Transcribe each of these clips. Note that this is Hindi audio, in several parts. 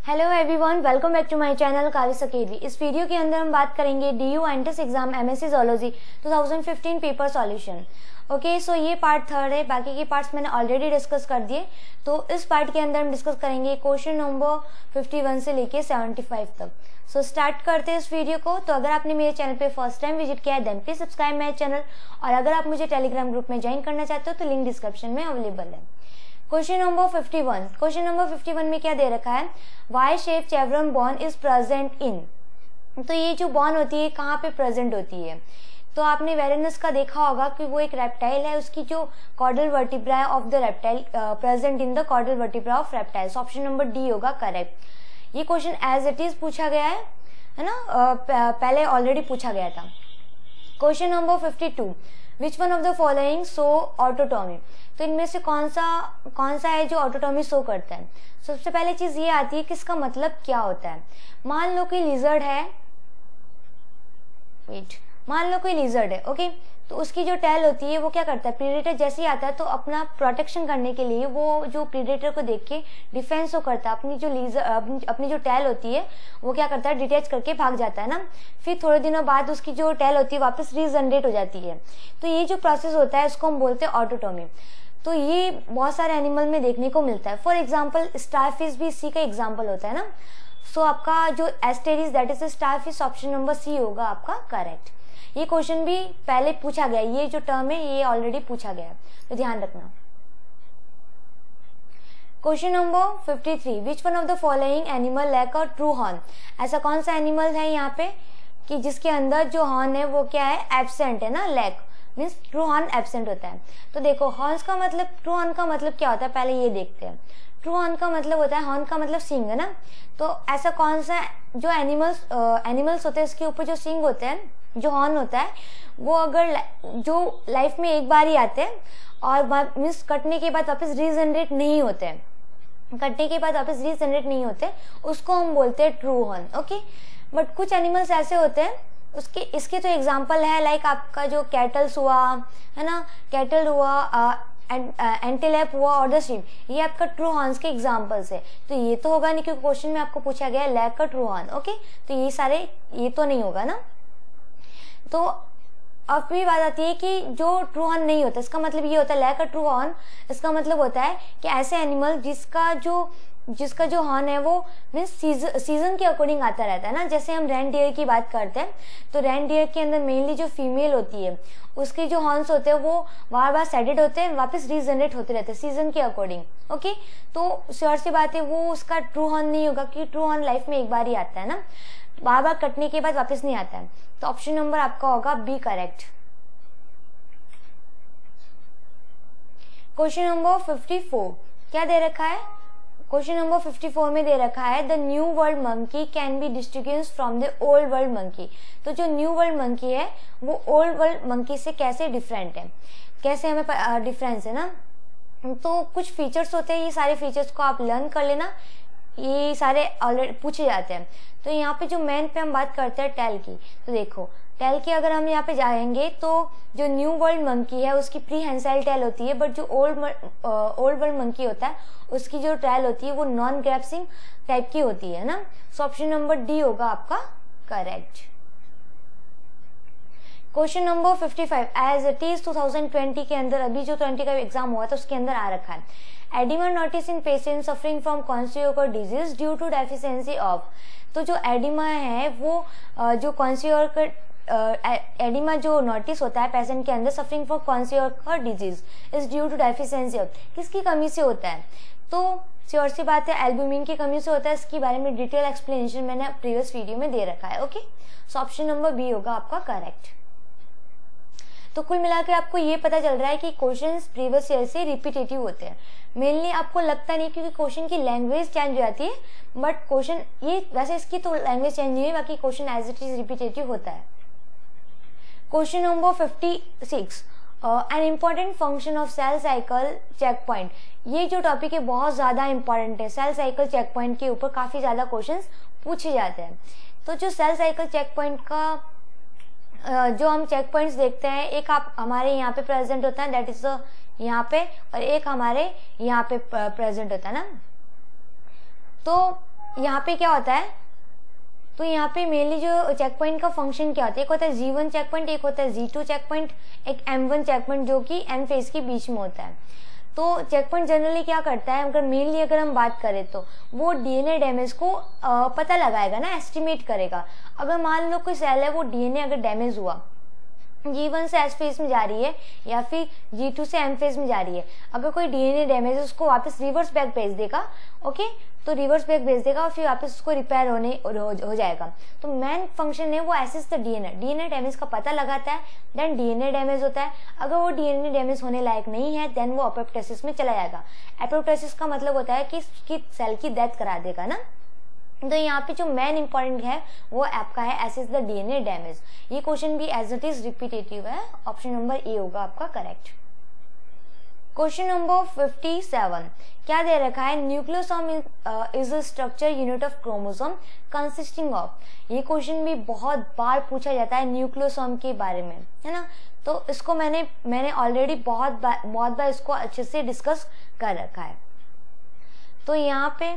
Hello everyone, welcome back to my channel Kavis academy. इस वीडियो के अंदर हम बात करेंगे DU entrance exam MSc zoology 2015 paper solution. Okay, so ये पार्ट थर्ड है, बाकी के पार्ट्स मैंने ऑलरेडी डिस्कस कर दिए। तो इस पार्ट के अंदर हम डिस्कस करेंगे क्वेश्चन नंबर 51 से लेके 75 तक। सो स्टार्ट करते हैं इस वीडियो को। तो अगर आपने मेरे चैनल पे फर्स्ट टाइम विजिट किया है then please subscribe my channel, और अगर आप मुझे टेलीग्राम ग्रुप में ज्वाइन करना चाहते हो तो लिंक डिस्क्रिप्शन में अवेलेबल है। Question number 51। क्वेश्चन नंबर 51 में क्या दे रखा है, Y shape चेवरन Bon is present in. तो ये जो बॉन होती है कहाँ पे प्रेजेंट होती है, तो आपने वेरेनस का देखा होगा कि वो एक रेप्टाइल है, उसकी जो caudal vertebra of the reptile present in the caudal vertebra of reptiles. Option number D होगा करेक्ट। ये क्वेश्चन एज इट इज पूछा गया है ना, पहले ऑलरेडी पूछा गया था। Question number 52। Which one of the following show autotomy. तो इनमें से कौन सा है जो ऑटोटॉमी शो करता है। सबसे पहले चीज ये आती है कि इसका मतलब क्या होता है। मान लो कोई लिजर्ड है, मान लो कोई लिजर्ड है, ओके, तो उसकी जो टेल होती है वो क्या करता है, प्रीडेटर जैसे ही आता है तो अपना प्रोटेक्शन करने के लिए वो जो प्रीडेटर को देख के डिफेंस वो करता है, अपनी जो टेल होती है वो क्या करता है, डिटैच करके भाग जाता है ना। फिर थोड़े दिनों बाद उसकी जो टेल होती है वापस रीजनरेट हो जाती है। तो ये जो प्रोसेस होता है इसको हम बोलते हैं ऑटोटॉमी। तो ये बहुत सारे एनिमल में देखने को मिलता है। फॉर एग्जाम्पल स्टारफिश भी इसी का एग्जाम्पल होता है ना। सो आपका जो Asterias that is starfish, option number C होगा आपका करेक्ट। ये क्वेश्चन भी पहले पूछा गया, ये जो टर्म है ये ऑलरेडी पूछा गया है, तो ध्यान रखना। Question number 53। Which one of the following animal lack a true horn. ऐसा कौन सा एनिमल है यहाँ पे कि जिसके अंदर जो हॉर्न है वो क्या है, एब्सेंट है ना। Lack means true horn absent होता है। तो देखो हॉर्न्स का मतलब, ट्रू हॉर्न का मतलब क्या होता है पहले ये देखते हैं। ट्रू हॉर्न का मतलब होता है, हॉर्न का मतलब सींग है ना। तो ऐसा कौन सा जो एनिमल्स होते हैं इसके ऊपर जो सींग होते हैं, जो हॉर्न होता है, वो अगर जो लाइफ में एक बार ही आते हैं और मीन्स कटने के बाद वापस रीजनरेट नहीं होते हैं, कटने के बाद वापस रीजनरेट नहीं होते, उसको हम बोलते हैं ट्रू हॉर्न। ओके, बट कुछ एनिमल्स ऐसे होते हैं इसके तो एग्जाम्पल है, लाइक आपका जो कैटल्स हुआ है ना, कैटल हुआ, एंटीलेप हुआ और द शीप, ये आपका ट्रू हॉर्न्स के एग्जांपल्स है। तो ये तो होगा नहीं क्योंकि क्वेश्चन में आपको पूछा गया है लैक का ट्रू हॉर्न। ओके, तो ये सारे ये तो नहीं होगा ना। तो अब भी बात आती है कि जो ट्रू हॉर्न नहीं होता इसका मतलब ये होता है लैक अ ट्रू हॉर्न। इसका मतलब होता है कि ऐसे एनिमल जिसका जो हॉर्न है वो मीन्स सीजन के अकॉर्डिंग आता रहता है ना। जैसे हम रेनडियर की बात करते हैं तो रेनडियर के अंदर मेनली जो फीमेल होती है उसके जो हॉर्न्स होते हैं वो बार बार सेडेड होते हैं, वापस रीजनरेट होते रहते हैं सीजन के अकॉर्डिंग। ओके, तो श्योर सी बात है वो उसका ट्रू हॉर्न नहीं होगा कि ट्रू हॉर्न लाइफ में एक बार ही आता है ना, बार बार कटने के बाद वापस नहीं आता है। तो ऑप्शन नंबर आपका होगा बी करेक्ट। क्वेश्चन नंबर 54 क्या दे रखा है। क्वेश्चन नंबर 54 में दे रखा है the new world monkey can be distinguished from the old world monkey. तो जो न्यू वर्ल्ड मंकी है वो ओल्ड वर्ल्ड मंकी से कैसे डिफरेंट है, कैसे हमें डिफरेंस है ना। तो कुछ फीचर्स होते हैं, ये सारे फीचर्स को आप लर्न कर लेना, ये सारे ऑलरेडी पूछे जाते हैं। तो यहाँ पे जो मेन पे हम बात करते हैं टेल की। तो देखो टेल की अगर हम यहाँ पे जाएंगे तो जो न्यू वर्ल्ड मंकी है उसकी प्रीहेंसाइल टेल होती है, बट जो ओल्ड वर्ल्ड मंकी होता है उसकी जो टेल होती है वो नॉन ग्रैप्सिंग टाइप की होती है ना। सो ऑप्शन नंबर डी होगा आपका correct. Question number 55 as it is 2020 के अंदर, अभी जो 20 का एग्जाम हुआ था उसके अंदर आ रखा है oedema notice in patient suffering from kwashiorkor disease due to deficiency of. तो जो एडिमा है वो जो क्वाड्रियोकर एडिमा जो नोटिस होता है पेशेंट के अंदर suffering from kwashiorkor disease is due to deficiency of, किसकी कमी से होता है। तो श्योर सी बात है एल्बुमिन की कमी से होता है। इसके बारे में डिटेल एक्सप्लेनेशन मैंने प्रीवियस वीडियो में दे रखा है। Okay, so option number B होगा आपका करेक्ट। तो कुल मिलाकर आपको ये पता चल रहा है कि क्वेश्चंस प्रीवियस ईयर से रिपीटेटिव होते हैं। मेनली आपको लगता नहीं क्योंकि क्वेश्चन की लैंग्वेज चेंज हो जाती है, बट क्वेश्चन ये वैसे इसकी तो लैंग्वेज चेंज नहीं है, बाकी question as it is repetitive होता है। Question number 56 an important function of cell cycle check point. ये जो टॉपिक है बहुत ज्यादा इंपॉर्टेंट है। सेल साइकिल चेक पॉइंट के ऊपर काफी ज्यादा क्वेश्चंस पूछे जाते हैं। तो जो सेल साइकिल चेक पॉइंट का जो हम चेक पॉइंट्स देखते हैं, एक आप हमारे यहाँ पे प्रेजेंट होता है दैट इज यहाँ पे, और एक हमारे यहाँ पे प्रेजेंट होता है ना। तो यहाँ पे क्या होता है, तो यहाँ पे मेनली जो चेक पॉइंट का फंक्शन क्या होता है, एक होता है G1 चेक पॉइंट, एक होता है G2 चेक पॉइंट, एक M1 चेक पॉइंट जो कि N फेज के बीच में होता है। तो चेक पॉइंट जनरली क्या करता है, अगर हम बात करें तो वो डीएनए डैमेज को पता लगाएगा ना, एस्टिमेट करेगा। अगर मान लो कोई सेल है, वो डीएनए अगर डैमेज हुआ, G1 से S फेज में जा रही है या फिर G2 से M फेज में जा रही है, अगर कोई डीएनए डैमेज है उसको वापस रिवर्स बैक भेज देगा। ओके, तो रिवर्स बैक भेज देगा और फिर वापस उसको रिपेयर हो जाएगा। तो मेन फंक्शन है वो एसेस द डीएनए डैमेज का पता लगाता है, देन डीएनए डैमेज होता है। अगर वो डीएनए डैमेज होने लायक नहीं है देन वो एपोप्टोसिस में चला जाएगा। एपोप्टोसिस का मतलब होता है कि सेल की डेथ करा देगा ना। तो यहाँ पे जो मेन इंपॉर्टेंट है वो आपका है एसेस द डीएनए डैमेज। ये क्वेश्चन भी एज इट इज रिपीटेटिव है, ऑप्शन नंबर ए होगा आपका करेक्ट। क्वेश्चन नंबर 57 क्या दे रखा है, nucleosome is a structure unit of chromosome consisting of. ये क्वेश्चन भी बहुत बार पूछा जाता है न्यूक्लियोसोम के बारे में, है ना। तो इसको मैंने ऑलरेडी बहुत बार इसको अच्छे से डिस्कस कर रखा है। तो यहाँ पे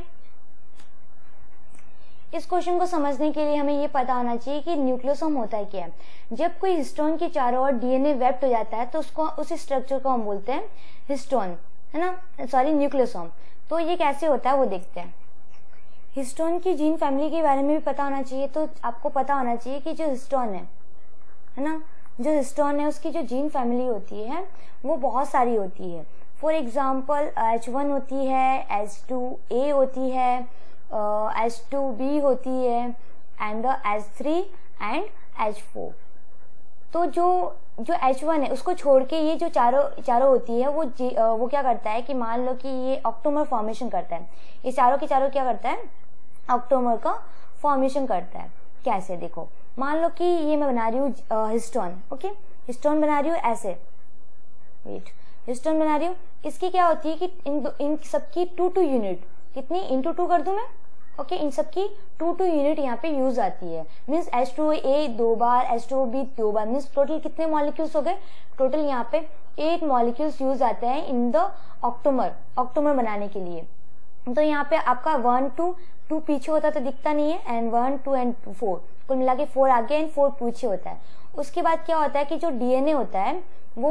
इस क्वेश्चन को समझने के लिए हमें ये पता होना चाहिए कि न्यूक्लियोसोम होता है क्या है। जब कोई हिस्टोन के चारों ओर डीएनए वेप्ट हो जाता है तो उस स्ट्रक्चर को हम बोलते हैं हिस्टोन, है ना, सॉरी न्यूक्लियोसोम। तो ये कैसे होता है वो देखते हैं। हिस्टोन की जीन फैमिली के बारे में भी पता होना चाहिए। तो आपको पता होना चाहिए कि जो हिस्टोन है ना, जो हिस्टोन है उसकी जो जीन फैमिली होती है वो बहुत सारी होती है। फॉर एग्जाम्पल H1 होती है, H2A होती है, H2B होती है एंड H3 एंड H4। तो जो H1 है उसको छोड़ के ये जो चारों होती है वो क्या करता है कि मान लो कि ये ऑक्टोमर फॉर्मेशन करता है। ये चारों के चारों क्या करता है, ऑक्टोमर का फॉर्मेशन करता है। कैसे देखो, मान लो कि ये मैं बना रही हूँ हिस्टोन। ओके, हिस्टोन बना रही हूँ ऐसे, वेट, हिस्टोन बना रही हूँ। इसकी क्या होती है कि इन सबकी 2 यूनिट, कितनी इंटू 2 कर दूं मैं। ओके, इन सबकी 2 यूनिट यहाँ पे यूज आती है। मीन्स H2A 2 बार, H2B 2 बार, मीन्स टोटल कितने मॉलिक्यूल्स हो गए, टोटल यहाँ पे 8 मॉलिक्यूल्स यूज आते हैं इन द ऑक्टोमर बनाने के लिए। तो यहाँ पे आपका 1 2 पीछे होता तो दिखता नहीं है, एंड 1 2 एंड 4 कुल मिला के 4 आगे एंड 4 पीछे होता है। उसके बाद क्या होता है कि जो डीएनए होता है वो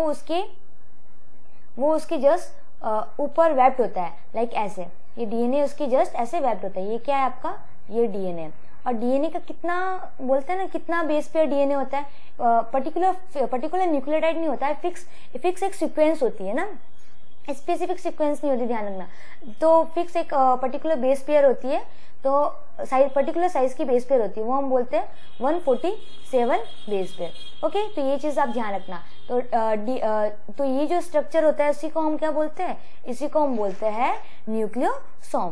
उसके जस्ट ऊपर वेप्ट होता है, लाइक ऐसे। ये डीएनए उसकी जस्ट ऐसे वेप्ट होता है। ये क्या है आपका, ये डीएनए। और डीएनए का कितना बोलते हैं ना, कितना बेस पेयर डीएनए होता है, पर्टिकुलर न्यूक्लियोटाइड नहीं होता है, फिक्स एक सीक्वेंस होती है ना, स्पेसिफिक सीक्वेंस नहीं होती, ध्यान रखना। तो फिक्स एक पर्टिकुलर बेस पेयर होती है, तो पर्टिकुलर साइज की बेस पेयर होती है, वो हम बोलते हैं 147 बेस पेयर। ओके, तो ये चीज आप ध्यान रखना। तो ये जो स्ट्रक्चर होता है इसी को हम क्या बोलते हैं, इसी को हम बोलते हैं न्यूक्लियोसोम।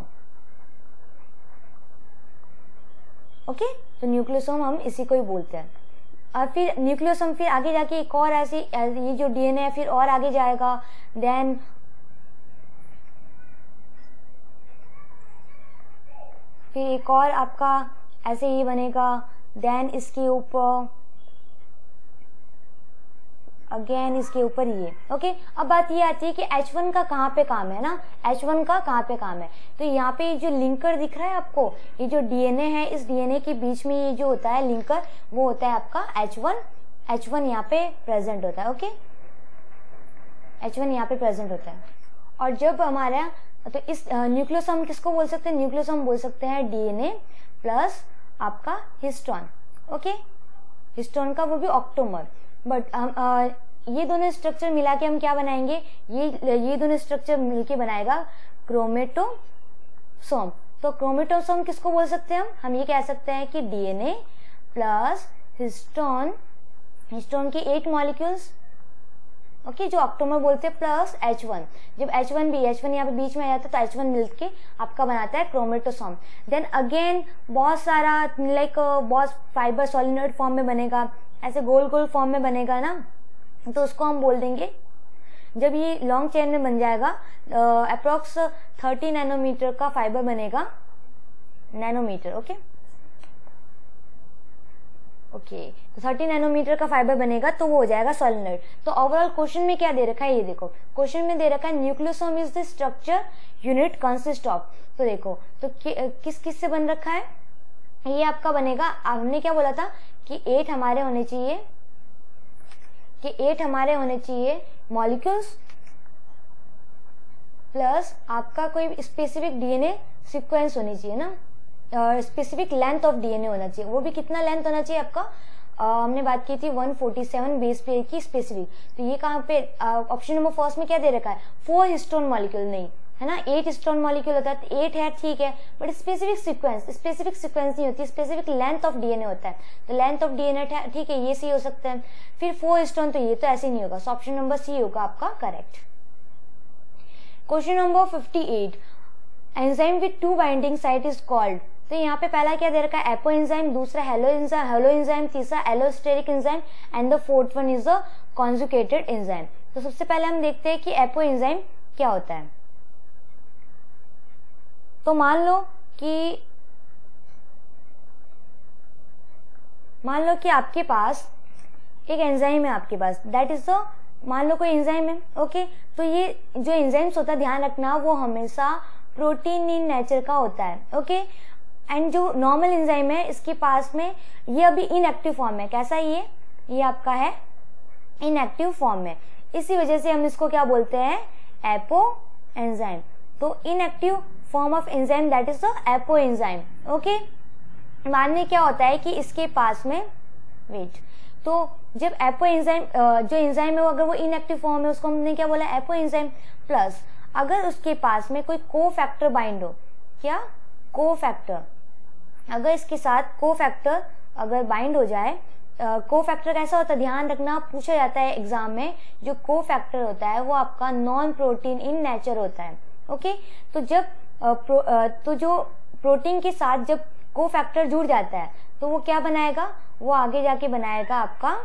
ओके, तो न्यूक्लियोसोम हम इसी को ही बोलते हैं। और फिर न्यूक्लियोसोम फिर आगे जाके एक और ऐसी, ये जो डीएनए है फिर और आगे जाएगा, देन फिर एक और आपका ऐसे ही बनेगा, देन इसके ऊपर अगेन इसके ऊपर ये। ओके, अब बात ये आती है कि H1 का कहाँ पे काम है ना, H1 का कहाँ पे काम है। तो यहाँ पे जो लिंकर दिख रहा है आपको, ये जो डीएनए है, इस डीएनए के बीच में ये जो होता है लिंकर, वो होता है आपका H1 यहाँ पे प्रेजेंट होता है। ओके, H1 यहाँ पे प्रेजेंट होता है। और जब हमारा, तो इस न्यूक्लियोसोम किसको बोल सकते हैं, न्यूक्लियोसोम बोल सकते हैं डीएनए प्लस आपका हिस्टोन। ओके, हिस्टोन का वो भी ऑक्टोमर। बट ये दोनों स्ट्रक्चर मिला के हम क्या बनाएंगे, ये दोनों स्ट्रक्चर मिलके बनाएगा क्रोमेटोसोम। तो क्रोमेटोसोम किसको बोल सकते हैं हम ये कह सकते हैं कि डीएनए प्लस हिस्टोन के 8 मॉलिक्यूल्स, ओके, जो ऑक्टोमर बोलते हैं, प्लस H1। जब H1 यहाँ पे बीच में आ जाता है तो H1 मिलके आपका बनाता है क्रोमेटोसोम। देन अगेन बहुत सारा लाइक बहुत फाइबर सॉलिनॉइड फॉर्म में बनेगा, ऐसे गोल गोल फॉर्म में बनेगा ना, तो उसको हम बोल देंगे, जब ये लॉन्ग चेन में बन जाएगा अप्रोक्स 30 नैनोमीटर का फाइबर बनेगा, नैनोमीटर। ओके, ओके, तो 30 नैनोमीटर का फाइबर बनेगा तो वो हो जाएगा सोलेनोइड। तो ओवरऑल क्वेश्चन में क्या दे रखा है, ये देखो क्वेश्चन में दे रखा है nucleosome is the structure unit consist of. तो देखो तो किस किस से बन रखा है, ये आपका बनेगा, हमने क्या बोला था कि 8 हमारे होने चाहिए, कि 8 हमारे होने चाहिए मॉलिक्यूल्स प्लस आपका कोई स्पेसिफिक डीएनए सीक्वेंस होनी चाहिए ना, स्पेसिफिक लेंथ ऑफ डीएनए होना चाहिए। वो भी कितना लेंथ होना चाहिए आपका, हमने बात की थी 147 बेस पेयर की स्पेसिफिक। तो ये कहाँ पे ऑप्शन नंबर फर्स्ट में क्या दे रखा है, 4 हिस्टोन मॉलिक्यूल नहीं है ना, 8 हिस्टोन मॉलिक्यूल होता है, तो 8 है ठीक है, बट स्पेसिफिक सीक्वेंस नहीं होती, स्पेसिफिक लेंथ ऑफ डीएनए होता है। तो लेंथ ऑफ डीएनए ठीक है, ये सही हो सकता है। फिर 4 हिस्टोन, तो ये तो ऐसे नहीं होगा, सो ऑप्शन नंबर सी होगा आपका correct. Question number 58, enzyme with 2 binding site is called. तो यहाँ पे पहला क्या दे रखा है, एपो एंजाइम, दूसरा हेलो एंजाइम, तीसरा allosteric enzyme and the fourth one is a conjugated enzyme. तो सबसे पहले हम देखते हैं कि एपो एंजाइम क्या होता है। तो मान लो कि आपके पास एक एंजाइम है आपके पास, दैट इज द, मान लो कोई एंजाइम है, ओके। तो ये जो एंजाइम्स होता है, ध्यान रखना, वो हमेशा प्रोटीन इन नेचर का होता है, ओके। एंड जो नॉर्मल एंजाइम है, इसके पास में ये अभी इनएक्टिव फॉर्म है। कैसा है ये आपका है इनएक्टिव फॉर्म में, इसी वजह से हम इसको क्या बोलते हैं, एपो एंजाइम। तो inactive form of enzyme that is the apo enzyme, okay. मानने क्या होता है कि इसके पास में वेट, तो जब एपो एंजाइम जो एंजाइम है वो अगर वो इनएक्टिव फॉर्म है, उसको हमने क्या बोला, एपो एंजाइम। प्लस अगर उसके पास में कोई कोफैक्टर बाइंड हो, क्या कोफैक्टर, अगर इसके साथ कोफैक्टर अगर बाइंड हो जाए, कोफैक्टर कैसा होता है, ध्यान रखना, पूछा जाता है एग्जाम में, जो कोफैक्टर होता है वो आपका नॉन प्रोटीन इन नेचर होता है, ओके। तो जब तो जो प्रोटीन के साथ जब कोफैक्टर जुड़ जाता है तो वो क्या बनाएगा, वो आगे जाके बनाएगा आपका,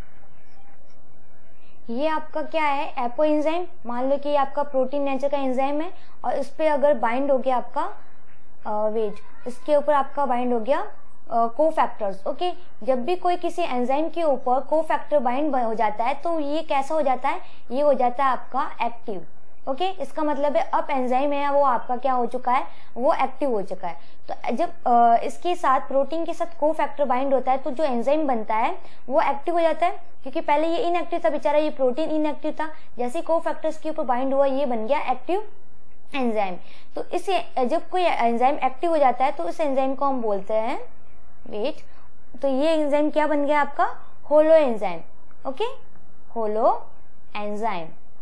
ये आपका क्या है, एपो एंजाइम। मान लो कि ये आपका प्रोटीन नेचर का एंजाइम है और इस पे अगर बाइंड हो गया आपका वेज, इसके ऊपर आपका बाइंड हो गया कोफैक्टर्स, ओके। जब भी कोई किसी एंजाइम के ऊपर कोफैक्टर बाइंड हो जाता है तो ये कैसा हो जाता है, ये हो जाता है आपका एक्टिव, ओके। इसका मतलब है अब एंजाइम है वो आपका क्या हो चुका है, वो एक्टिव हो चुका है। तो जब इसके साथ प्रोटीन के साथ कोफैक्टर बाइंड होता है तो जो एंजाइम बनता है वो एक्टिव हो जाता है, क्योंकि पहले ये इनएक्टिव था बेचारा, ये प्रोटीन इनएक्टिव था, जैसे कोफैक्टर्स के ऊपर बाइंड हुआ ये बन गया एक्टिव एंजाइम। तो इसे जब कोई एंजाइम एक्टिव हो जाता है तो इस एंजाइम को हम बोलते हैं वेट, तो ये एंजाइम क्या बन गया आपका, holo enzyme, okay, holo enzyme,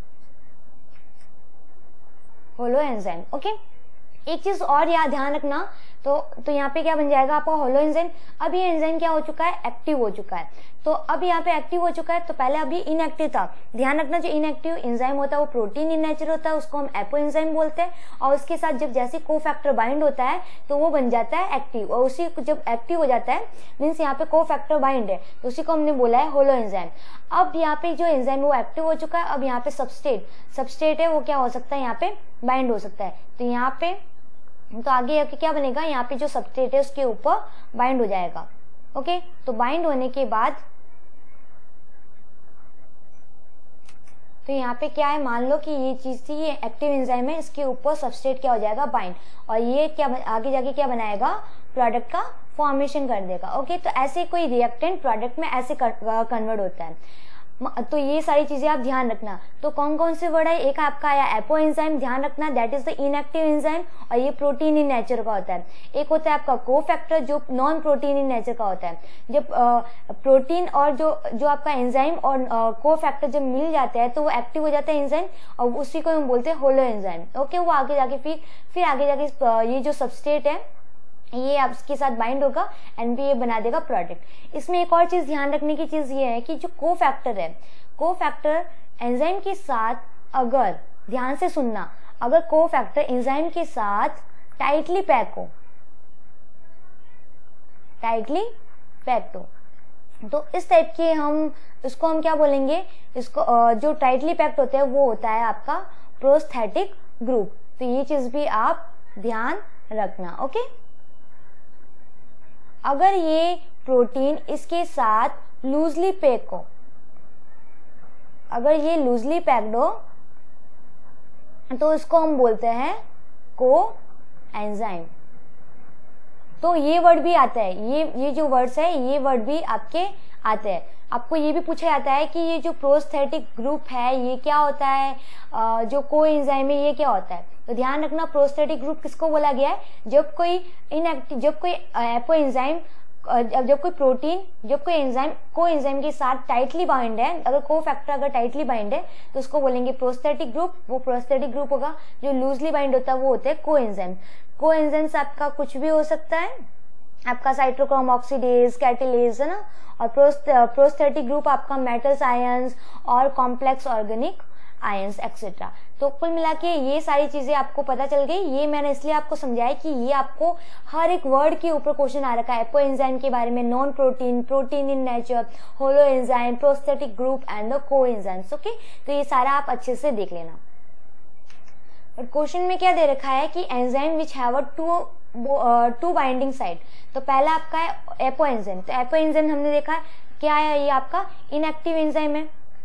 holo enzyme, okay. एक चीज और याद ध्यान रखना, तो यहाँ पे क्या बन जाएगा आपका होलो एंजाइम। अब ये एंजाइम क्या हो चुका है, एक्टिव हो चुका है। तो अब यहाँ पे एक्टिव हो चुका है, तो पहले अभी इनएक्टिव था। ध्यान रखना, जो इनएक्टिव एंजाइम होता है वो प्रोटीन इन नेचर होता है, उसको हम एपो एंजाइम बोलते हैं। और उसके साथ जब जैसे कोफैक्टर बाइंड होता है तो वो बन जाता है एक्टिव, और उसी जब एक्टिव हो जाता है मीन्स यहाँ पे कोफैक्टर बाइंड है, तो उसी को हमने बोला है होलो एंजाइम। अब यहाँ पे जो एंजाइम है वो एक्टिव हो चुका है, अब यहाँ पे सबस्ट्रेट है वो क्या हो सकता है, यहाँ पे बाइंड हो सकता है। तो यहाँ पे तो आगे क्या बनेगा, यहाँ पे जो सबस्ट्रेट है उसके ऊपर बाइंड हो जाएगा, ओके। तो बाइंड होने के बाद तो यहाँ पे क्या है, मान लो कि ये चीज थी, ये एक्टिव एंजाइम है, इसके ऊपर सबस्ट्रेट क्या हो जाएगा, बाइंड, और ये क्या आगे जाके क्या बनाएगा, प्रोडक्ट का फॉर्मेशन कर देगा, ओके। तो ऐसे कोई रिएक्टेंट प्रोडक्ट में ऐसे कन्वर्ट होता है। तो ये सारी चीजें आप ध्यान रखना। तो कौन कौन से वर्ड है, एक आपका आया एपो एंजाइम, ध्यान रखना that is the inactive enzyme, और ये प्रोटीन इन नेचर का होता है। एक होता है आपका कोफैक्टर जो नॉन प्रोटीन इन नेचर का होता है। जब प्रोटीन और जो आपका एंजाइम और कोफैक्टर जब मिल जाते हैं तो वो एक्टिव हो जाता है एंजाइम, और उसी को हम बोलते हैं होलो एंजाइम, ओके। वो आगे जाके फिर आगे जाके ये जो सबस्ट्रेट है ये आपके साथ बाइंड होगा एंड ये बना देगा प्रोडक्ट। इसमें एक और चीज ध्यान रखने की चीज ये है कि जो कोफैक्टर है, कोफैक्टर एंजाइम के साथ, अगर ध्यान से सुनना, अगर कोफैक्टर एंजाइम के साथ टाइटली पैक्ड हो, तो इस टाइप के इसको हम क्या बोलेंगे, इसको जो टाइटली पैक्ड होते हैं वो होता है आपका प्रोस्थेटिक ग्रुप। तो ये चीज भी आप ध्यान रखना, ओके। अगर ये प्रोटीन इसके साथ लूजली पैक हो, अगर ये लूजली पैक्ड हो तो इसको हम बोलते हैं को एंजाइम। तो ये वर्ड भी आता है, ये जो वर्ड्स है ये वर्ड भी आपके आते हैं। आपको ये भी पूछा जाता है कि ये जो प्रोस्थेटिक ग्रुप है ये क्या होता है, जो को एंजाइम है ये क्या होता है। तो ध्यान रखना, प्रोस्थेटिक ग्रुप किसको बोला गया है, जब कोई एपो एंजाइम, जब कोई प्रोटीन, जब कोई एंजाइम को एंजाइम के साथ टाइटली बाइंड है, अगर को फैक्टर अगर टाइटली बाइंड है तो उसको बोलेंगे प्रोस्थेटिक ग्रुप। वो प्रोस्थेटिक ग्रुप होगा। जो लूजली बाइंड होता है वो होते हैं को एंजाइम। को एंजाइम्स आपका कुछ भी हो सकता है, आपका साइटोक्रोम ऑक्सीडेज, कैटेलेज, है ना। और प्रोस्थेटिक ग्रुप आपका मेटल्स आयंस और कॉम्प्लेक्स ऑर्गेनिक आयंस एक्सेट्रा। तो कुल मिला के ये सारी चीजें आपको पता चल गई। ये मैंने इसलिए आपको समझाया कि ये आपको हर एक वर्ड के ऊपर क्वेश्चन आ रखा है। एपो एंजाइम के बारे में, non protein, protein in nature, holo enzyme, prosthetic group and the coenzymes. Okay, तो ये सारा आप अच्छे से देख लेना। और क्वेश्चन में क्या दे रखा है कि enzyme which have two binding side. तो पहला आपका है एपो एंजाइम। तो एपो एंजाइम हमने देखा है क्या है, ये आपका इनएक्टिव एंजाइम है,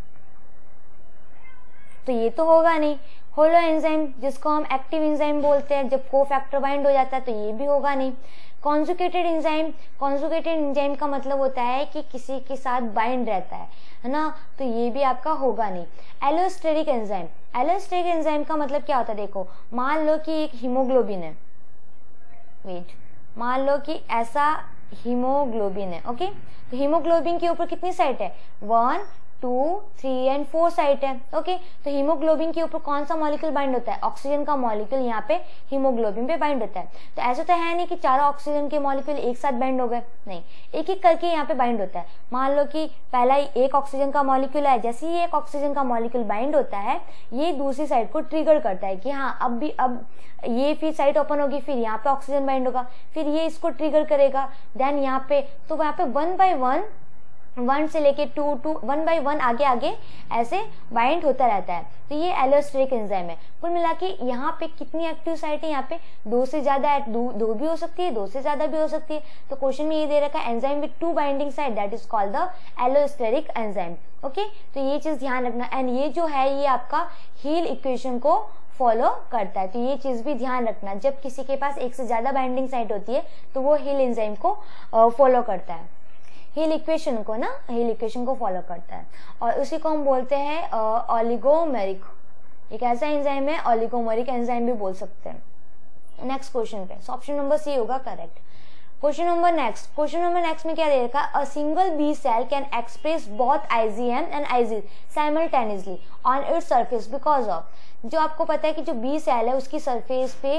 तो ये तो होगा नहीं। होलो एंजाइम जिसको हम एक्टिव एंजाइम बोलते हैं, जब को फैक्टर बाइंड हो जाता है तो ये भी होगा नहीं। कॉन्जुगेटेड एंजाइम, कॉन्जुगेटेड एंजाइम का मतलब होता है कि किसी के साथ बाइंड रहता है ना, तो ये भी आपका होगा नहीं। एलोस्टेरिक एंजाइम, एलोस्टेरिक एंजाइम का मतलब क्या होता है, देखो मान लो कि एक हीमोग्लोबिन है, वेट, मान लो कि ऐसा हीमोग्लोबिन है। ओके, तो हीमोग्लोबिन के ऊपर कितनी साइट है, 1, 2, 3 एंड 4 साइट है। ओके, तो हीमोग्लोबिन के ऊपर कौन सा मॉलिक्यूल बाइंड होता है, ऑक्सीजन का मॉलिक्यूल यहाँ पे हीमोग्लोबिन पे बाइंड होता है। तो ऐसा तो है नहीं कि चारों ऑक्सीजन के मॉलिक्यूल एक साथ बाइंड हो गए, नहीं, एक एक करके यहाँ पे बाइंड होता है। मान लो कि पहला एक ऑक्सीजन का मॉलिक्यूल है, जैसे ही एक ऑक्सीजन का मॉलिक्यूल बाइंड होता है ये दूसरी साइड को ट्रिगर करता है कि हाँ अब ये फिर साइट ओपन होगी, फिर यहाँ पे ऑक्सीजन बाइंड होगा, फिर ये इसको ट्रिगर करेगा, देन यहाँ पे, तो वहाँ पे 1 by 1, 1 से लेके 2, 1 by 1 आगे आगे ऐसे बाइंड होता रहता है। तो ये एलोस्टेरिक एंजाइम है। कुल मिला के यहाँ पे कितनी एक्टिव साइट है, यहाँ पे 2 से ज्यादा, 2 भी हो सकती है, 2 से ज्यादा भी हो सकती है। तो क्वेश्चन में ये दे रखा है enzyme with 2 binding site, that is called the allosteric enzyme. Okay, तो ये चीज ध्यान रखना। एंड ये जो है ये आपका हील इक्वेशन को फॉलो करता है, तो ये चीज भी ध्यान रखना। जब किसी के पास एक से ज्यादा बाइंडिंग साइट होती है तो वो हील एंजाइम को फॉलो करता है, हील इक्वेशन को ना, हील इक्वेशन को फॉलो करता है। और उसी को हम बोलते हैं ओलिगोमेरिक। एक ऐसा एंजाइम है, ओलिगोमेरिक एंजाइम भी बोल सकते हैं। नेक्स्ट क्वेश्चन पे ऑप्शन नंबर सी होगा करेक्ट। क्वेश्चन नंबर नेक्स्ट में क्या दे रखा है, a single B cell can express both IgM and Ig simultaneously on its surface because of. जो आपको पता है कि जो बी सेल है उसकी सरफेस पे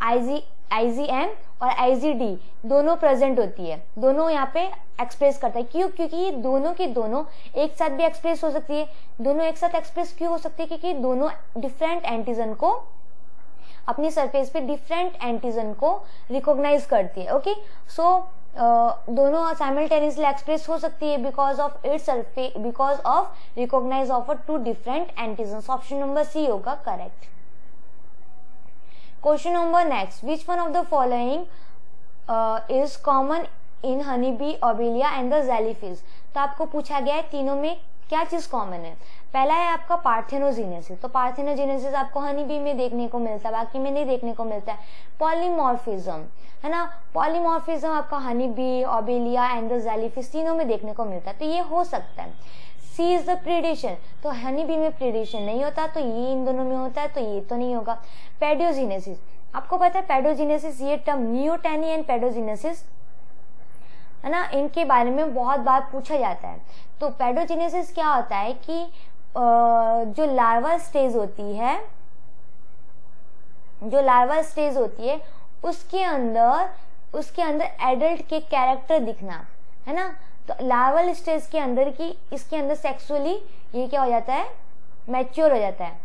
आईजीएम और आईजीडी दोनों प्रेजेंट होती है, दोनों यहाँ पे एक्सप्रेस करता है। क्यों? क्योंकि ये दोनों की दोनों एक साथ भी एक्सप्रेस हो सकती है। दोनों एक साथ एक्सप्रेस क्यों हो सकती है? क्योंकि दोनों डिफरेंट एंटीजन को, अपनी सरफेस पे डिफरेंट एंटीजन को रिकॉग्नाइज करती है। ओके, सो दोनों साइमल्टेनियसली एक्सप्रेस हो सकती है because of its surface, because of recognise of 2 different antigen. Option number C होगा correct. Question number next, which one of the following is common in honey bee, Obelia and the jellyfish. तो आपको पूछा गया है तीनों में क्या चीज कॉमन है। पहला है आपका पार्थेनोजेनेसिस। तो पार्थेनोजेनेसिस आपको हनी बी में देखने को मिलता है, बाकी में नहीं देखने को मिलता है। पॉलीमॉर्फिज्म है ना, पॉलीमॉर्फिज्म आपका honey bee, Obelia and the jellyfish तीनों में देखने को मिलता है, तो ये हो सकता है। सी इज द प्रीडेशन, तो हनी बी में प्रीडेशन नहीं होता, तो ये इन दोनों में होता है, तो ये तो नहीं होगा। पेडोजेनेसिस, आपको पता है पेडोजेनेसिस, ये टर्म नियोटेनी एंड पेडोजेनेसिस है ना, इनके बारे में बहुत बार पूछा जाता है। तो पेडोजेनेसिस क्या होता है कि जो लार्वा स्टेज होती है, जो लार्वा स्टेज होती है उसके अंदर एडल्ट के कैरेक्टर दिखना है ना। तो लार्वल स्टेज के अंदर की, इसके अंदर सेक्सुअली ये क्या हो जाता है, मैच्योर हो जाता है।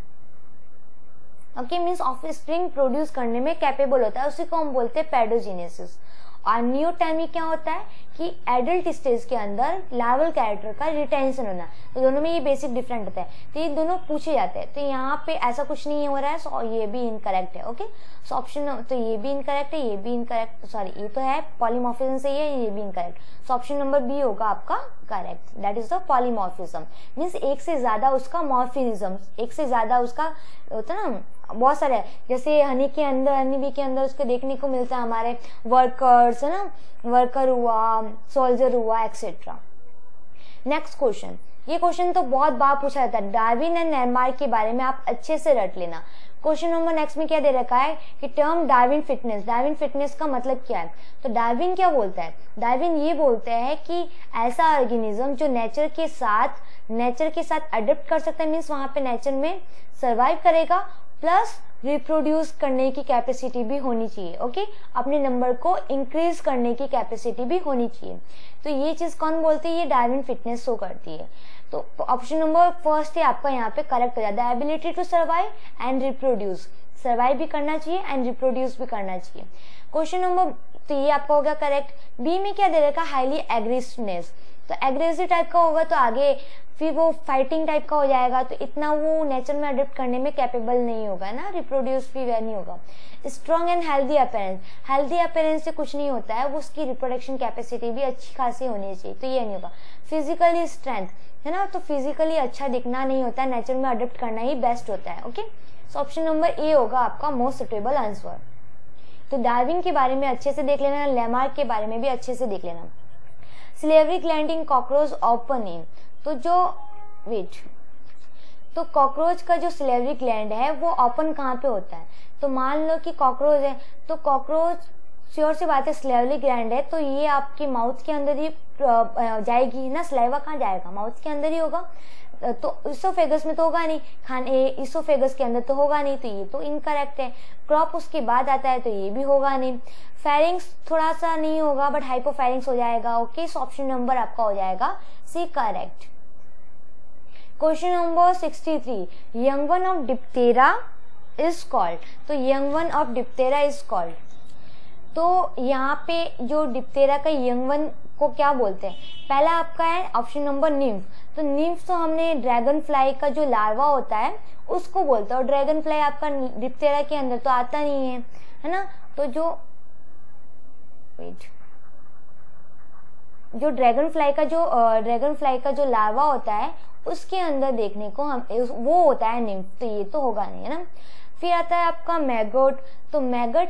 ओके, मीन्स ऑफस्प्रिंग प्रोड्यूस करने में कैपेबल होता है, उसी को हम बोलते हैं पेडोजेनेसिस। अनियोटर्मी क्या होता है कि एडल्ट स्टेज के अंदर लार्वल कैरेक्टर का रिटेंशन होना, तो दोनों में ये बेसिक डिफरेंट होता है, तो ये दोनों पूछे जाते हैं। तो यहाँ पे ऐसा कुछ नहीं हो रहा है, सो ये भी इनकरेक्ट है। ओके, सो ऑप्शन, तो ये भी इनकरेक्ट है, ये भी इनकरेक्ट, सॉरी ये तो है पॉलीमॉर्फिज्म से ये भी incorrect, so option number B होगा आपका correct, that is the polymorphism. Means एक से ज्यादा उसका मॉर्फिज्म, एक से ज्यादा उसका होता है ना, बहुत सारे, जैसे हनी के अंदर, हनी बी के अंदर उसको देखने को मिलता है हमारे वर्कर्स, है ना, वर्कर हुआ, सोल्जर हुआ, एक्सेट्रा। नेक्स्ट क्वेश्चन, ये क्वेश्चन तो बहुत बार पूछा जाता है, डार्विन एंड लैमार्क के बारे में आप अच्छे से रट लेना। क्वेश्चन नंबर नेक्स्ट में क्या दे रखा है कि term Darwin fitness, Darwin fitness का मतलब क्या है? तो डार्विन क्या बोलता है? डार्विन ये बोलते हैं कि ऐसा ऑर्गेनिज्म जो नेचर के साथ अडेप्ट कर सकता है, मीन्स वहां पे नेचर में सर्वाइव करेगा, प्लस रिप्रोड्यूस करने की कैपेसिटी भी होनी चाहिए। ओके, अपने नंबर को इंक्रीज करने की कैपेसिटी भी होनी चाहिए। तो ये चीज कौन बोलती है? ये डार्विन फिटनेस शो करती है। तो ऑप्शन नंबर फर्स्ट है आपका यहाँ पे करेक्ट हो जाता है, ability to survive and reproduce, survive भी करना चाहिए एंड रिप्रोड्यूस भी करना चाहिए। क्वेश्चन नंबर, तो ये आपका हो गया करेक्ट। बी में क्या दे रखा? हाईली एग्रेसिवनेस, तो एग्रेसिव टाइप का होगा तो आगे फिर वो फाइटिंग टाइप का हो जाएगा, तो इतना वो नेचर में अडेप्ट करने में कैपेबल नहीं होगा ना, रिप्रोड्यूस भी नहीं होगा। Strong and healthy appearance, healthy appearance से कुछ नहीं होता है, वो उसकी रिप्रोडक्शन कैपेसिटी भी अच्छी खासी होनी चाहिए, तो ये नहीं होगा। फिजिकली स्ट्रेंथ है ना, तो फिजिकली अच्छा दिखना नहीं होता है, नेचर में अडेप्ट करना ही बेस्ट होता है। Okay, so option number A होगा आपका मोस्ट सुटेबल आंसर। तो डार्विन के बारे में अच्छे से देख लेना, लैमार्क के बारे में भी अच्छे से देख लेना। Salivary gland in cockroach open in, तो जो वेट, तो कॉकरोच का जो सिलेवरी ग्लैंड है वो ओपन कहाँ पे होता है? तो मान लो कि कॉकरोच है, तो कॉकरोच श्योर सी बात है सिलेवरी ग्लैंड है, तो ये आपकी माउथ के अंदर ही जाएगी ना, सलाइवा कहाँ जाएगा? माउथ के अंदर ही होगा, तो इसोफेगस में तो होगा नहीं, खाने इसोफेगस के अंदर तो होगा नहीं, तो ये तो इनकरेक्ट है। क्रॉप उसके बाद आता है, तो ये भी होगा नहीं। फेरिंग्स थोड़ा सा नहीं होगा, बट हाइपोफेरिंग्स हो जाएगा। ओके, सो ऑप्शन नंबर आपका हो जाएगा C correct. Question number 63, young one of Diptera is called, तो young one of Diptera is called, तो यहाँ पे जो डिप्टेरा का यंग वन को क्या बोलते हैं? पहला आपका है ऑप्शन नंबर निम्फ, तो निम्फ तो हमने ड्रैगन फ्लाई का जो लार्वा होता है उसको बोलते हैं, और ड्रैगन फ्लाई आपका डिप्टेरा के अंदर तो आता नहीं है ना, तो जो ड्रैगन फ्लाई का जो लार्वा होता है उसके अंदर देखने को हम वो होता है निम्फ, तो ये तो होगा नहीं है ना। फिर आता है आपका मैगट, तो मैगट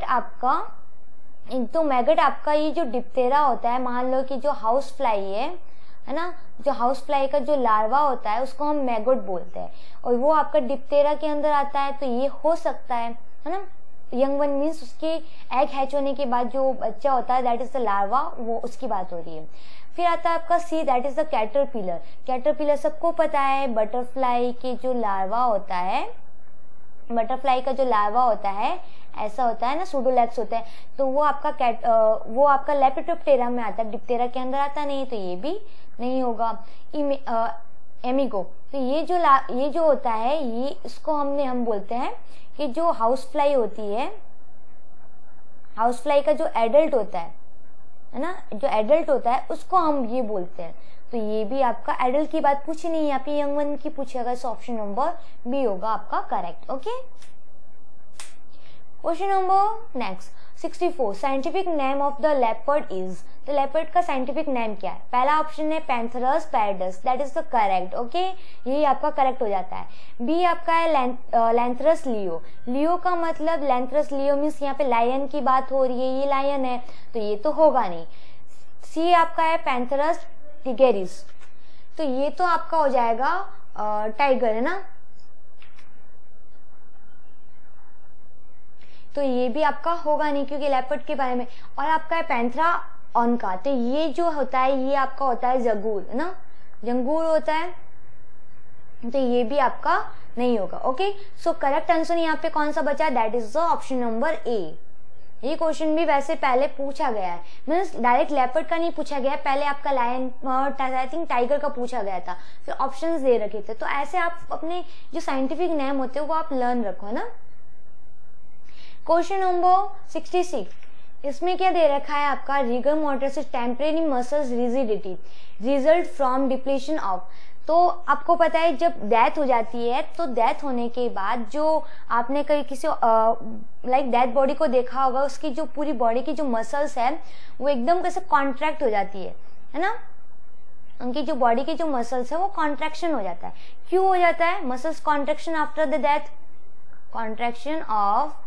आपका ये जो डिप्टेरा होता है, मान लो कि जो हाउस फ्लाई है ना, जो हाउस फ्लाई का जो लार्वा होता है उसको हम मैगट बोलते हैं, और वो आपका डिप्टेरा के अंदर आता है, तो ये हो सकता है ना। यंग वन मीन्स उसके एग हैच होने के बाद जो बच्चा होता है, दैट इज द लार्वा, वो उसकी बात हो रही है। फिर आता है आपका C, that is the caterpillar. Caterpillar सबको पता है, बटरफ्लाई के जो लार्वा होता है, बटरफ्लाई का जो लार्वा होता है ऐसा होता है ना, सूडोलेक्स होता है, तो वो आपका लेपिडोप्टेरा में आता है, डिप्टेरा के अंदर आता नहीं, तो ये भी नहीं होगा। एमिगो, तो ये जो होता है, ये इसको हम बोलते हैं कि जो हाउस फ्लाई होती है, हाउस फ्लाई का जो एडल्ट होता है ना, जो एडल्ट होता है उसको हम ये बोलते हैं, तो ये भी आपका एडल्ट की बात पूछी नहीं है, यहाँ पे यंग वन की पूछेगा, सो ऑप्शन नंबर बी होगा आपका correct. Okay, question number next 64, scientific name of the leopard is, तो लेपर्ड का साइंटिफिक नेम क्या है? पहला ऑप्शन है Panthera pardus, that is the correct. Okay, ये आपका करेक्ट हो जाता है। बी आपका है लैंथरस लियो, लियो का मतलब लैंथरस लियो मीन्स यहाँ पे लायन की बात हो रही है, ये लायन है, तो ये तो होगा नहीं। सी आपका है पैंथरस टिगेरिस, तो ये तो आपका हो जाएगा टाइगर है ना, तो ये भी आपका होगा नहीं क्योंकि लेपर्ड के बारे में। और आपका है पैंथरा ऑनका, तो ये जो होता है ये आपका होता है जंगूर है ना, जंगूर होता है, तो ये भी आपका नहीं होगा। ओके, सो करेक्ट आंसर यहाँ पे कौन सा बचा? That is the option number A. ये क्वेश्चन भी वैसे पहले पूछा गया है, मीन्स डायरेक्ट लेपर्ड का नहीं पूछा गया है, पहले आपका लायन आई थिंक टाइगर का पूछा गया था, फिर ऑप्शंस दे रखे थे, तो ऐसे आप अपने जो साइंटिफिक नेम होते हैं वो आप लर्न रखो है ना। क्वेश्चन नंबर 66, इसमें क्या दे रखा है आपका, rigor mortis temporary muscles rigidity result from depletion of. तो आपको पता है जब डेथ हो जाती है तो डेथ होने के बाद जो आपने कहीं किसी लाइक डेथ बॉडी को देखा होगा, उसकी जो पूरी बॉडी की जो मसल्स है वो एकदम कैसे कॉन्ट्रैक्ट हो जाती है ना, उनकी जो बॉडी की जो मसल्स है वो कॉन्ट्रैक्शन हो जाता है। क्यों हो जाता है muscles contraction after the death? Contraction of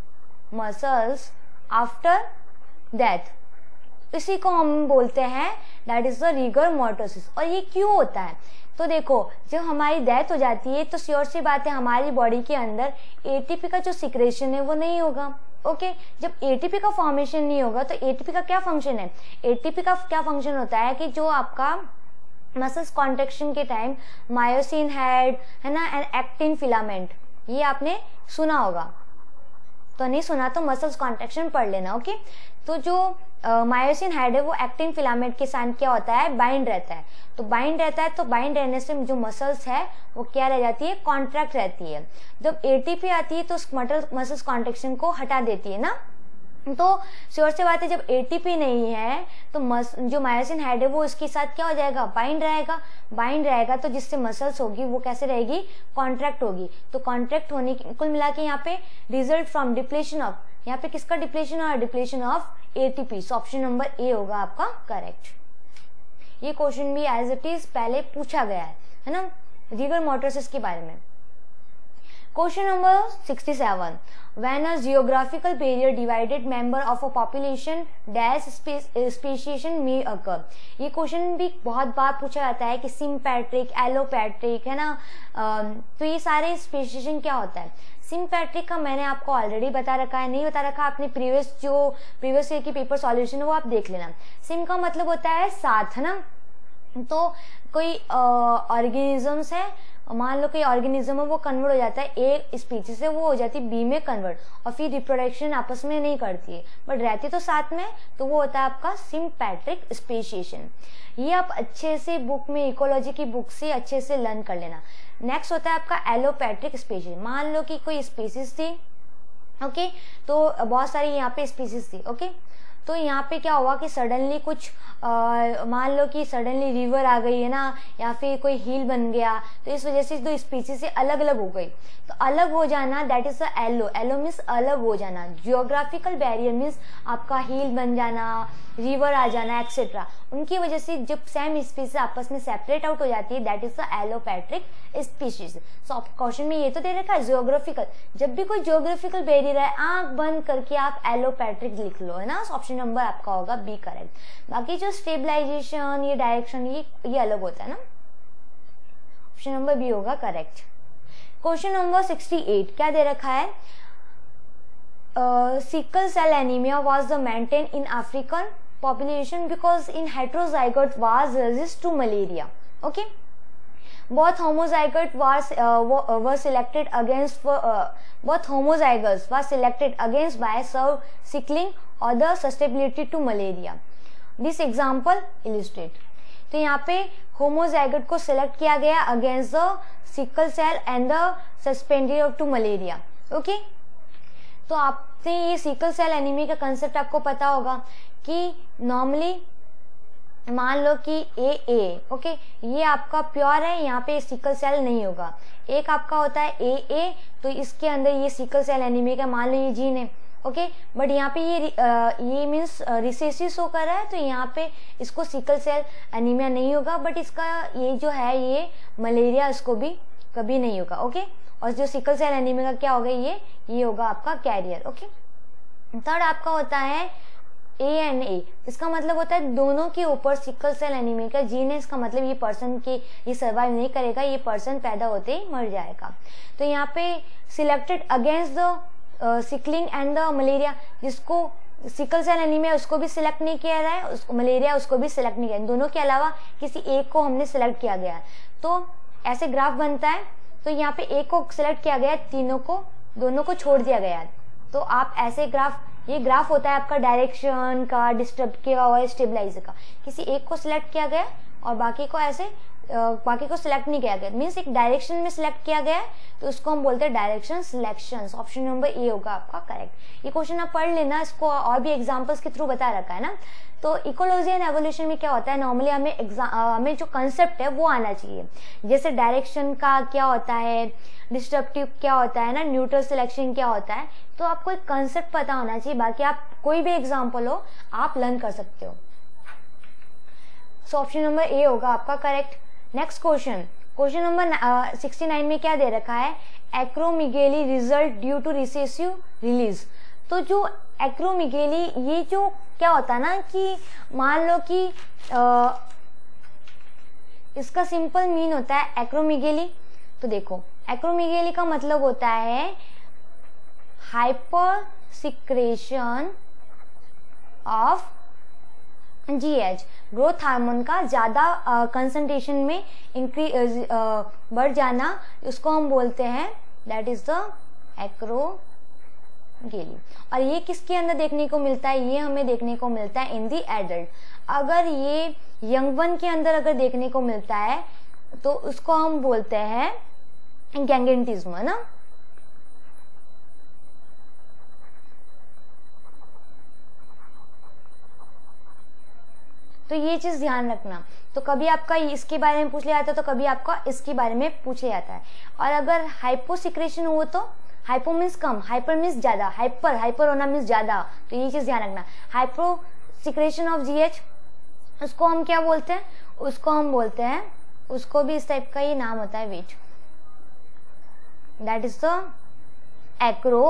muscles after death, इसी को हम बोलते हैं that is the rigor mortis. और ये क्यों होता है? तो देखो जब हमारी डेथ हो जाती है तो श्योर सी बात है हमारी बॉडी के अंदर एटीपी का जो सिक्रेशन है वो नहीं होगा। ओके, जब एटीपी का फॉर्मेशन नहीं होगा तो एटीपी का क्या फंक्शन है? एटीपी का क्या फंक्शन होता है कि जो आपका मसल्स कॉन्ट्रैक्शन के टाइम मायोसिन हेड है ना एंड एक्टिन फिलामेंट, ये आपने सुना होगा, तो नहीं सुना तो मसल्स कॉन्ट्रैक्शन पढ़ लेना। ओके, तो जो मायोसिन हेड है वो एक्टिन फिलामेंट के साथ क्या होता है, बाइंड रहता है। तो बाइंड रहता है तो बाइंड रहने से जो मसल्स है वो क्या रह जाती है, कॉन्ट्रैक्ट रहती है। जब एटीपी आती है तो उस मसल्स कॉन्ट्रैक्शन को हटा देती है ना। तो श्योर से बात है जब एटीपी नहीं है तो जो मायोसिन हेड है वो इसके साथ क्या हो जाएगा, बाइंड रहेगा तो जिससे मसल्स होगी वो कैसे रहेगी, कॉन्ट्रैक्ट होगी। तो कॉन्ट्रैक्ट होने की कुल मिला के यहाँ पे रिजल्ट फ्रॉम डिप्लेशन ऑफ, यहाँ पे किसका डिप्लेशन और depletion of ATP. So option number A होगा आपका करेक्ट। ये क्वेश्चन भी एज इट इज पहले पूछा गया है ना रिगर मोर्टिस के बारे में। Question number 67. When a geographical barrier divided member of a population dash speciation may occur. ये क्वेश्चन भी बहुत बार पूछा जाता है कि सिम्पैट्रिक, एलोपैट्रिक है ना, तो ये सारे स्पेसिएशन क्या होता है? सिम्पैट्रिक का मैंने आपको ऑलरेडी बता रखा है, नहीं बता रखा आपने प्रीवियस ईयर की पेपर सॉल्यूशन है वो आप देख लेना। सिम का मतलब होता है साथ, है ना। तो कोई ऑर्गेनिजम्स है, मान लो कोई ऑर्गेनिज्म है वो कन्वर्ट हो जाता है ए स्पीशीज से, वो हो जाती है बी में कन्वर्ट और फिर रिप्रोडक्शन आपस में नहीं करती है बट रहती तो साथ में, तो वो होता है आपका सिम्पैट्रिक स्पेसिएशन। ये आप अच्छे से बुक में इकोलॉजी की बुक से अच्छे से लर्न कर लेना। नेक्स्ट होता है आपका एलोपैट्रिक स्पेसिएशन। मान लो कि कोई स्पीशीज थी, ओके, तो बहुत सारी यहाँ पे स्पीशीज थी, ओके, तो यहाँ पे क्या हुआ कि सडनली कुछ मान लो कि सडनली रिवर आ गई है ना, या फिर कोई हिल बन गया, तो इस वजह से दो स्पीसीज से अलग अलग हो गई। तो अलग हो जाना that is the allo means अलग हो जाना। जियोग्राफिकल बैरियर मीन्स आपका हिल बन जाना, रिवर आ जाना एक्सेट्रा, उनकी वजह से जब सेम स्पीसीज आपस में सेपरेट आउट हो जाती है that is the allopatric species. So question में ये तो दे रखा है जियोग्राफिकल, जब भी कोई जियोग्राफिकल बैरियर है आंख बंद करके आप एलोपैट्रिक लिख लो, है ना। ऑप्शन नंबर आपका होगा बी करेक्ट। बाकी जो स्टेबलाइजेशन, ये डायरेक्शन, ये अलग होता है ना। ऑप्शन नंबर बी होगा करेक्ट। क्वेश्चन नंबर 68 क्या दे रखा है? Sickle cell anaemia was the maintain in African population because in heterozygote was resist to malaria. Okay, both homozygote were selected against both homozygous were selected against by sickling or the susceptibility to malaria. This example illustrate. तो यहाँ पे होमोजाइगोट को सिलेक्ट किया गया against the sickle cell and the suspended to malaria. Okay, तो आपने ये सिकल सेल एनीमिया का कंसेप्ट आपको पता होगा कि नॉर्मली मान लो कि ए ओके, ये आपका प्योर है, यहाँ पे सिकल सेल नहीं होगा। एक आपका होता है ए, तो इसके अंदर ये सिकल सेल एनीमिया का मान लो ये जीन है, ओके, बट यहाँ पे ये मीन्स रिसेसिव शो कर रहा है, तो यहाँ पे इसको सिकल सेल एनीमिया नहीं होगा, बट इसका ये जो है ये मलेरिया इसको भी कभी नहीं होगा। ओके, और जो सिकल सेल एनीमिया का क्या होगा, ये होगा आपका कैरियर। ओके, थर्ड आपका होता है ANA, इसका मतलब होता है दोनों के ऊपर सिकल सेल एनीमिया का जीन है, इसका मतलब ये पर्सन के ये सर्वाइव नहीं करेगा, ये पर्सन पैदा होते ही मर जाएगा। तो यहाँ पे selected against the sickling and the malaria, जिसको सिकल सेल एनीमिया उसको भी सिलेक्ट नहीं किया रहा है, मलेरिया उसको भी सिलेक्ट नहीं किया, दोनों के अलावा किसी एक को हमने सिलेक्ट किया गया है। तो ऐसे ग्राफ बनता है, तो यहाँ पे एक को सिलेक्ट किया गया है, दोनों को छोड़ दिया गया है। तो आप ऐसे ग्राफ, ये ग्राफ होता है आपका डायरेक्शन का, डिस्टर्ब किया हुआ स्टेबलाइजर का, किसी एक को सिलेक्ट किया गया और बाकी को ऐसे बाकी को सिलेक्ट नहीं किया गया, मीन्स एक डायरेक्शन में सिलेक्ट किया गया है, तो उसको हम बोलते हैं direction selection. Option number A होगा आपका करेक्ट। ये क्वेश्चन आप पढ़ लेना, इसको और भी एग्जांपल्स के थ्रू बता रखा है ना। तो इकोलॉजी एंड एवोल्यूशन में क्या होता है, नॉर्मली हमें जो कंसेप्ट है वो आना चाहिए, जैसे डायरेक्शन का क्या होता है, डिस्ट्रप्टिव क्या होता है ना, न्यूट्रल सिलेक्शन क्या होता है, तो आपको एक कंसेप्ट पता होना चाहिए, बाकी आप कोई भी एग्जाम्पल हो आप लर्न कर सकते हो। सो ऑप्शन नंबर ए होगा आपका correct. Next question, question number 69 में क्या दे रखा है, acromegaly result due to recessive release. तो जो एक्रोमेगाली, ये जो क्या होता है ना कि मान लो कि इसका सिंपल मीन होता है एक्रोमेगाली। तो देखो एक्रोमेगाली का मतलब होता है hyper secretion of GH, growth hormone का ज्यादा कंसंट्रेशन में बढ़ जाना, उसको हम बोलते हैं दैट इज द एक्रोमेगाली। और ये किसके अंदर देखने को मिलता है, ये हमें देखने को मिलता है इन दी एडल्ट। अगर ये यंग वन के अंदर अगर देखने को मिलता है तो उसको हम बोलते हैं गैंगेटिज्म, है ना। तो ये चीज ध्यान रखना। तो कभी आपका इसके बारे में पूछ लिया जाता है, तो कभी आपका इसके बारे में पूछ लिया जाता है। और अगर हाइपोसिक्रेशन हो तो हाइपो मीन्स कम, हाइपर मीन्स ज्यादा, हाइपर होना मीन्स ज्यादा, तो ये चीज ध्यान रखना। हाइपोसिक्रेशन ऑफ GH, उसको हम क्या बोलते हैं, उसको हम बोलते हैं, उसको भी इस टाइप का ही नाम होता है, wait, that is the acro.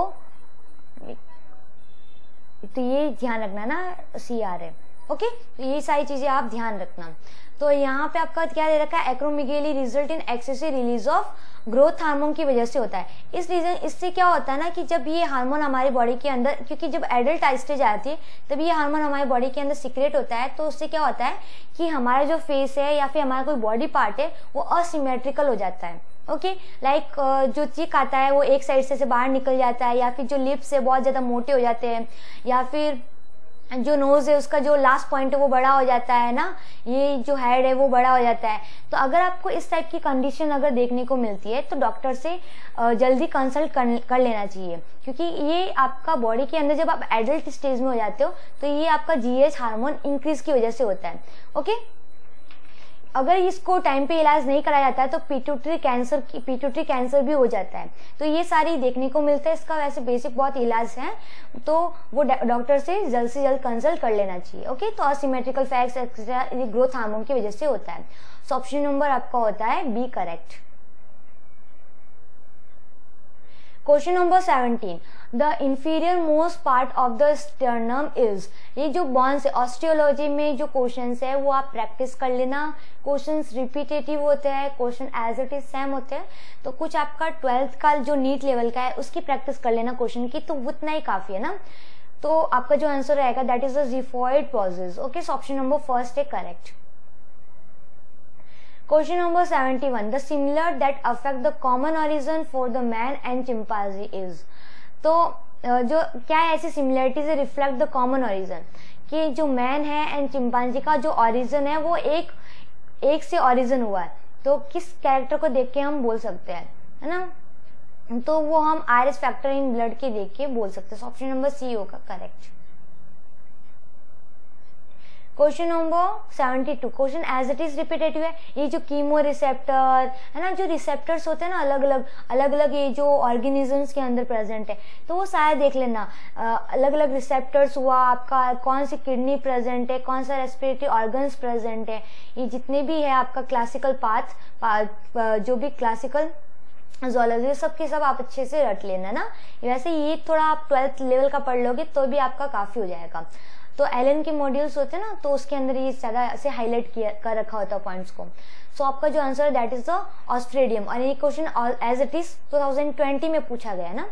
तो ये ध्यान रखना ना, CR है, ओके। तो ये सारी चीजें आप ध्यान रखना। तो यहाँ पे आपका क्या दे रखा है, acromegaly result in excessive release of growth hormone की वजह से होता है। इससे क्या होता है ना कि जब ये हार्मोन हमारी बॉडी के अंदर, क्योंकि जब एडल्ट स्टेज आती है तब ये हार्मोन हमारी बॉडी के अंदर सीक्रेट होता है, तो उससे क्या होता है कि हमारा जो फेस है या फिर हमारा कोई बॉडी पार्ट है वो असिमेट्रिकल हो जाता है, ओके। लाइक जो चीक आता है वो एक साइड से बाहर निकल जाता है, या फिर जो लिप्स है बहुत ज्यादा मोटे हो जाते हैं, या फिर जो नोज है उसका जो लास्ट पॉइंट है वो बड़ा हो जाता है ना, ये जो हेड है वो बड़ा हो जाता है। तो अगर आपको इस टाइप की कंडीशन अगर देखने को मिलती है तो डॉक्टर से जल्दी कंसल्ट कर लेना चाहिए, क्योंकि ये आपका बॉडी के अंदर जब आप एडल्ट स्टेज में हो जाते हो तो ये आपका GH हार्मोन इंक्रीज की वजह से होता है, ओके। अगर इसको टाइम पे इलाज नहीं कराया जाता है तो पिट्यूटरी कैंसर भी हो जाता है। तो ये सारी देखने को मिलता है, इसका वैसे बेसिक बहुत इलाज है, तो वो डॉक्टर से जल्द कंसल्ट कर लेना चाहिए, ओके। तो असिमेट्रिकल फैक्ट्स एक्सेट्रा ये ग्रोथ हार्मोन की वजह से होता है। सो ऑप्शन नंबर आपका होता है B correct. Question number 17, the inferior most part of the sternum is. ये जो बोन्स है, ऑस्टियोलॉजी में जो क्वेश्चंस है वो आप प्रैक्टिस कर लेना। क्वेश्चंस रिपीटेटिव होते हैं, question as it is same होते हैं, तो कुछ आपका 12th का जो नीट लेवल का है उसकी प्रैक्टिस कर लेना क्वेश्चन की, तो उतना ही काफी है ना। तो आपका जो आंसर रहेगा that is the xiphoid process, okay. So option number first है correct. Question number 71, the similar that affect the common origin for the man and chimpanzee is. तो जो क्या है ऐसी similarities reflect the common origin, कि जो मैन है एंड चिंपांजी का जो ऑरिजिन है वो एक से ऑरिजिन हुआ है, तो किस कैरेक्टर को देख के हम बोल सकते हैं, है ना। तो वो हम आयरिस फैक्टर इन ब्लड के देख के बोल सकते हैं। ऑप्शन नंबर सी होगा correct. Question number 72, question as it is repetitive है। ये जो कीमो रिसेप्टर है ना, जो रिसेप्टर्स होते हैं ना अलग अलग ये जो ऑर्गेनिजम्स के अंदर प्रेजेंट है, तो वो सारे देख लेना। अलग अलग रिसेप्टर्स हुआ आपका, कौन सी किडनी प्रेजेंट है, कौन सा रेस्पिरेटरी ऑर्गन्स प्रेजेंट है, ये जितने भी है आपका क्लासिकल पाथ जो भी क्लासिकल ज़ूलॉजी सब के सब आप अच्छे से रट लेना ना। वैसे ये थोड़ा आप 12th लेवल का पढ़ लोगे तो भी आपका काफी हो जाएगा। तो एलन के मॉड्यूल्स होते हैं ना, तो उसके अंदर ये ज्यादा ऐसे हाईलाइट कर रखा होता है पॉइंट्स को। सो आपका जो आंसर है दैट इज द ऑस्ट्रेडियम, और ये क्वेश्चन एज इट इज 2020 में पूछा गया है ना।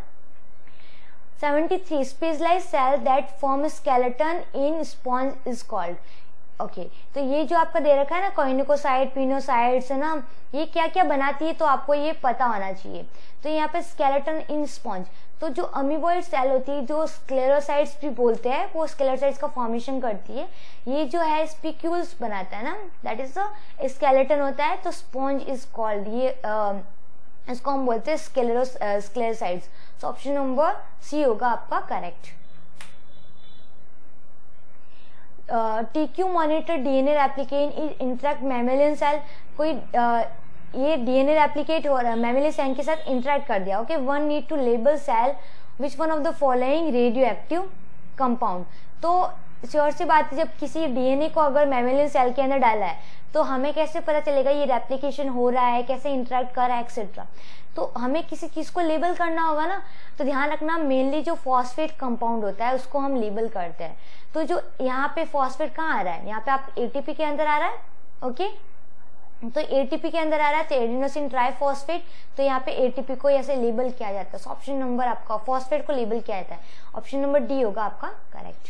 73, specialised cell that form skeleton in sponge is called. Okay तो ये जो आपका दे रखा है ना कॉइनिकोसाइड पिनोसाइड्स है ना, ये क्या क्या बनाती है तो आपको ये पता होना चाहिए। तो यहाँ पे स्केलेटन इन स्पॉन्ज, तो जो अमीबॉइड सेल होती है जो स्क्लेरोसाइड्स भी बोलते हैं, वो स्क्लेरोसाइड्स का फॉर्मेशन करती है। ये जो है स्पिक्यूल्स बनाता है ना, दैट इज द स्केलेटन होता है। तो स्पॉन्ज इज कॉल्ड, ये इसको हम बोलते हैं स्क्लेरोसाइड्स। तो ऑप्शन नंबर सी होगा आपका correct. TQ monitor DNA replicate is interact mammalian cell, कोई ये डीएनए रेप्लिकेट हो रहा है मैमेलियन सेल के साथ इंटरेक्ट कर दिया। Okay, one need to label cell which one of the following radio active compound. तो श्योर सी बात है, जब किसी डीएनए को अगर मैमेलियन सेल के अंदर डाला है तो हमें कैसे पता चलेगा ये रेप्लिकेशन हो रहा है, कैसे इंटरेक्ट कर रहा है एक्सेट्रा। तो हमें किसी चीज को लेबल करना होगा ना, तो ध्यान रखना मेनली जो फॉस्फेट कंपाउंड होता है उसको हम लेबल करते हैं। तो जो यहाँ पे फॉस्फेट कहाँ आ रहा है, यहाँ पे आप एटीपी के अंदर आ रहा है। ओके, तो एटीपी के अंदर आ रहा है तो एडिनोसिन ट्राइफॉस्फेट, तो यहाँ पे एटीपी को ऐसे लेबल किया जाता है। ऑप्शन नंबर आपका फॉस्फेट को लेबल किया जाता है, ऑप्शन नंबर डी होगा आपका correct.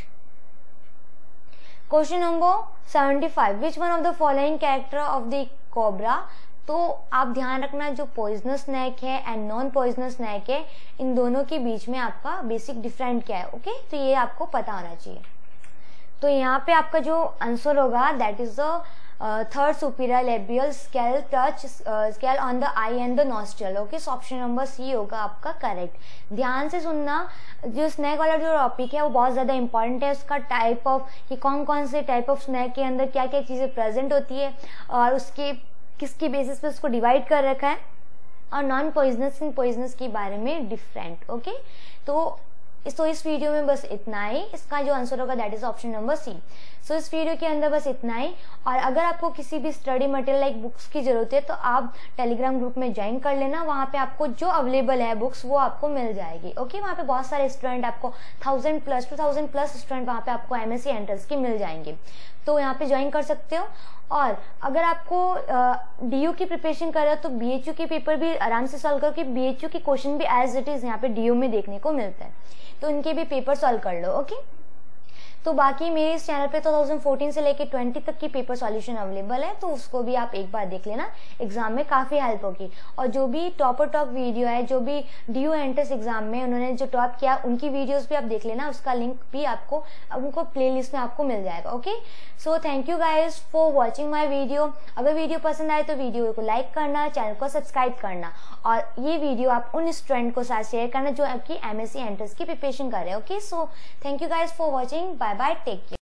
Question number 75, which one of the following character of the cobra. तो आप ध्यान रखना जो पॉइजनस स्नैक है एंड नॉन पॉइजनस स्नैक है, इन दोनों के बीच में आपका बेसिक डिफरेंट क्या है। ओके, तो ये आपको पता होना चाहिए। तो यहाँ पे आपका जो आंसर होगा that is the third superior labial scale touch scale on the eye and the nostril. Okay, so option number C होगा आपका करेक्ट। ध्यान से सुनना, जो स्नैक वाला जो टॉपिक है वो बहुत ज़्यादा इंपॉर्टेंट है। उसका टाइप ऑफ कि कौन कौन से टाइप ऑफ स्नैक के अंदर क्या क्या चीज़ें प्रेजेंट होती है और उसके किसकी बेसिस पे उसको डिवाइड कर रखा है, और नॉन पॉइजनस एंड पॉइजनस के बारे में डिफरेंट। ओके, तो इस वीडियो में बस इतना ही। इसका जो आंसर होगा that is option number C. So इस वीडियो के अंदर बस इतना ही। और अगर आपको किसी भी स्टडी मटेरियल लाइक बुक्स की जरूरत है तो आप टेलीग्राम ग्रुप में ज्वाइन कर लेना। वहाँ पे आपको जो अवेलेबल है बुक्स वो आपको मिल जाएगी। ओके, वहाँ पे बहुत सारे स्टूडेंट, आपको 2000+ स्टूडेंट वहाँ पे आपको MSc एंट्रेंस की मिल जाएंगे, तो यहाँ पे ज्वाइन कर सकते हो। और अगर आपको DU की प्रिपरेशन कर रहे हो तो BHU के पेपर भी आराम से सॉल्व करो, कि BHU की क्वेश्चन भी एज इट इज यहाँ पे DU में देखने को मिलता है, तो इनके भी पेपर सॉल्व कर लो। ओके, तो बाकी मेरे इस चैनल पे 2014 से लेके 20 तक की पेपर सॉल्यूशन अवेलेबल है, तो उसको भी आप एक बार देख लेना, एग्जाम में काफ़ी हेल्प होगी। और जो भी टॉपर टॉप वीडियो है, जो भी DU एंट्रेंस एग्जाम में उन्होंने जो टॉप किया उनकी वीडियोस भी आप देख लेना, उसका लिंक भी आपको उनको प्लेलिस्ट में आपको मिल जाएगा। Okay, so thank you guys for watching my video. अगर वीडियो पसंद आए तो वीडियो को लाइक करना, चैनल को सब्सक्राइब करना, और ये वीडियो आप उन स्टूडेंट को साथ शेयर करना जो आपकी MSc एंट्रेंस की प्रिपरेशन कर रहे हैं। Okay, so thank you guys for watching, bye bye, take care.